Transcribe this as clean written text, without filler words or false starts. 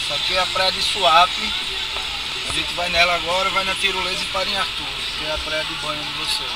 Essa aqui é a praia de Suape. A gente vai nela agora, vai na Tirolesa e para em Arthur, que é a praia de banho de vocês.